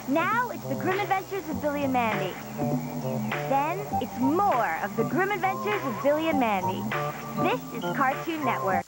Now it's the Grim Adventures of Billy and Mandy. Then it's more of the Grim Adventures of Billy and Mandy. This is Cartoon Network.